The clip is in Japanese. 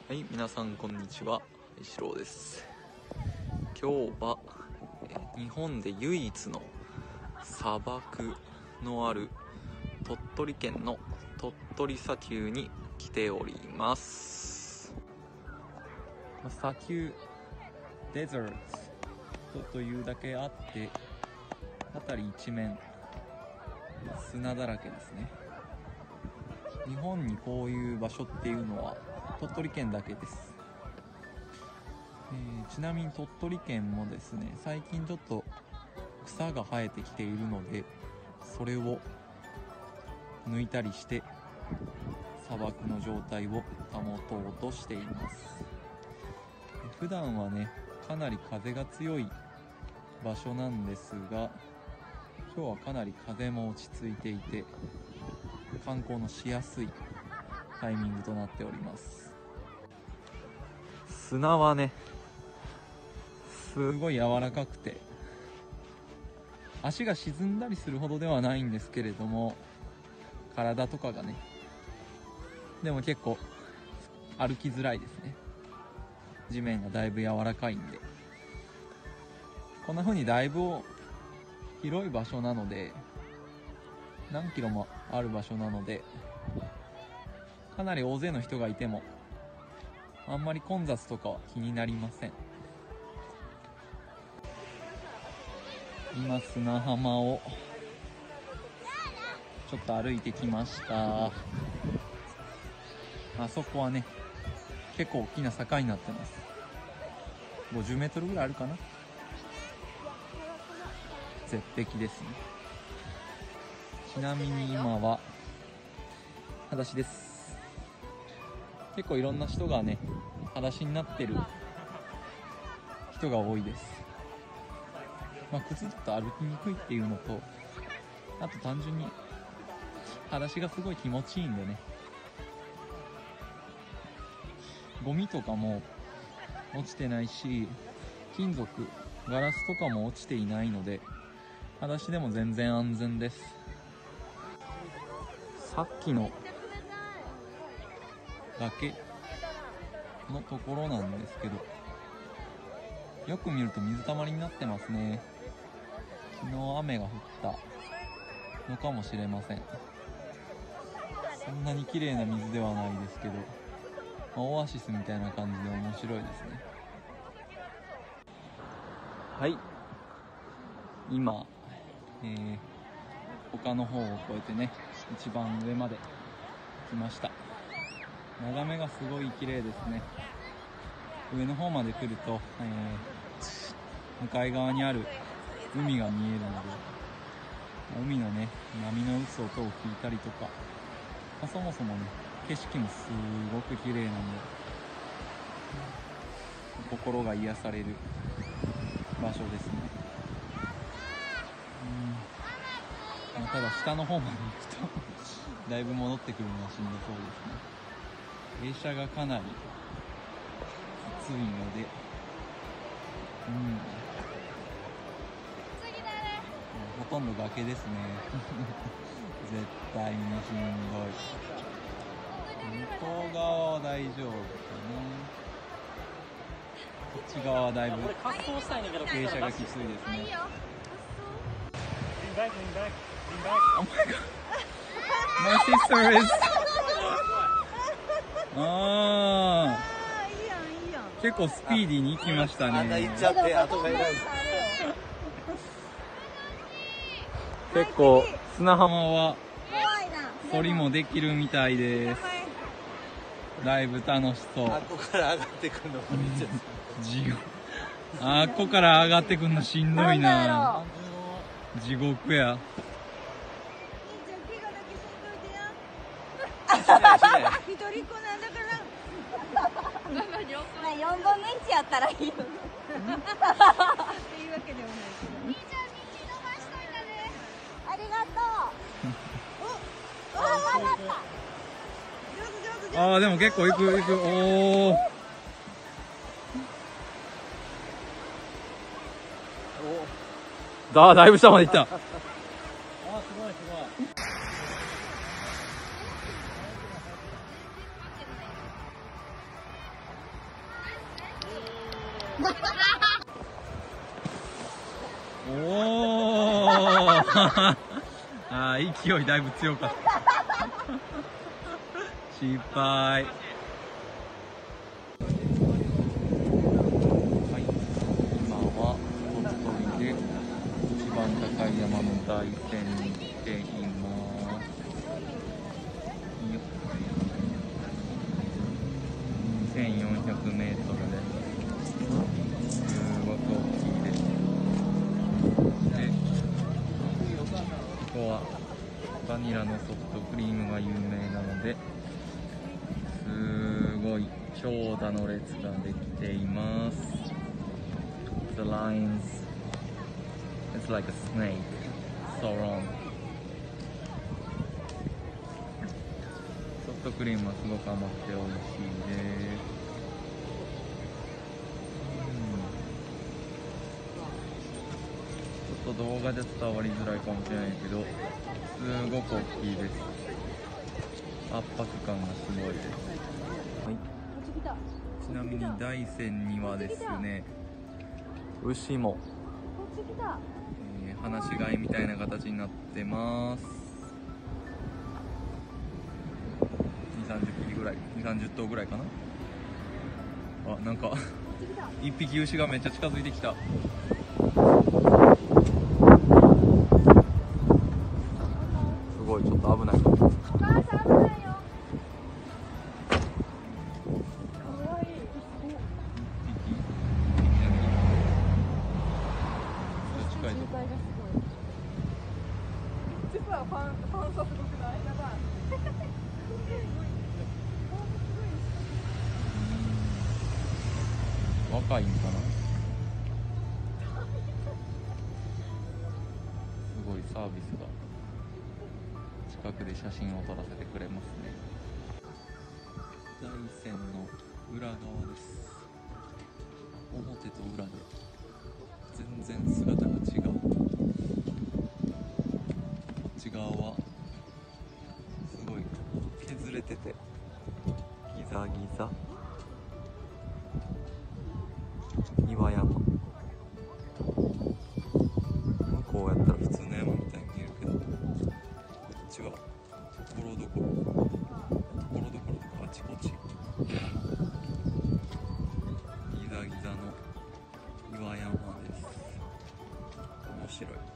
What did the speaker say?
はい、皆さんこんにちは、石郎です。今日は日本で唯一の砂漠のある鳥取県の鳥取砂丘に来ております。砂丘デザートというだけあって辺り一面砂だらけですね。日本にこういう場所っていうのは鳥取県だけです。ちなみに鳥取県もですね、最近ちょっと草が生えてきているので、それを抜いたりして砂漠の状態を保とうとしています。普段はね、かなり風が強い場所なんですが、今日はかなり風も落ち着いていて観光のしやすいタイミングとなっております。砂はね、すごい柔らかくて足が沈んだりするほどではないんですけれども、体とかがね、でも結構歩きづらいですね。地面がだいぶ柔らかいんで、こんな風にだいぶ広い場所なので、何キロもある場所なので、かなり大勢の人がいてもあんまり混雑とかは気になりません。今砂浜をちょっと歩いてきました。あそこはね、結構大きな坂になってます。50メートルぐらいあるかな。絶壁ですね。ちなみに今は裸足です。結構いろんな人がね、裸足になってる人が多いです。靴だと歩きにくいっていうのと、あと単純に裸足がすごい気持ちいいんでね、ゴミとかも落ちてないし、金属、ガラスとかも落ちていないので、裸足でも全然安全です。さっきの崖のところなんですけど、よく見ると水たまりになってますね。昨日雨が降ったのかもしれません。そんなに綺麗な水ではないですけど、オアシスみたいな感じで面白いですね。はい、今、他の方を越えてね、一番上まで来ました。眺めがすごい綺麗ですね。上の方まで来ると、向かい側にある海が見えるので、海のね、波の打つ音を聞いたりとか、そもそもね、景色もすごく綺麗なので、心が癒される場所ですね。ただ下の方まで行くとだいぶ戻ってくるのはしんどそうですね。傾斜がかなりきついので、ほとんど崖ですね。絶対にしんどい。向こう側は大丈夫かな。こっち側はだいぶ傾斜がきついですね。Oh my god, my sister is 結構スピーディーに行きましたね。行っちゃって後がいない。結構砂浜は釣りもできるみたいです。だいぶ楽しそう。あっこから上がってくるのめっちゃあっこから上がってくるのしんどいな。地獄や。一人っ子なんだから4分の1やったらいいよっていうわけではないけど。兄ちゃん道伸ばしといたね。ありがとう。お、上がった。でも結構行く。だいぶ下まで行った。すごい。 おおあー、勢いだいぶ強かった失敗。はい、今は鳥取で一番高い山の大山に来ています。いいよ、2400メートルですごく大きいです。で、ここはバニラのソフトクリームが有名なので、すごい長蛇の列ができています。The lines, it's like a snake, so long. ソフトクリームはすごく甘くて美味しいです。ちょっと動画で伝わりづらいかもしれないけど、すごく大きいです。圧迫感がすごいです。はい、ちなみに大山にはですね、牛も、放し飼いみたいな形になってます。2、30匹ぐらい、2、30頭ぐらいかな。あ、なんか1匹牛がめっちゃ近づいてきた。すごい、ちょっと危ないかも。若いんかな。すごいサービスが、近くで写真を撮らせてくれますね。大山の裏側です。表と裏で全然姿が違う。こっち側はすごい削れててギザギザ。岩山、向こうやったら普通の山みたいに見えるけど、こっちはところどころあちこちギザギザの岩山です。面白い。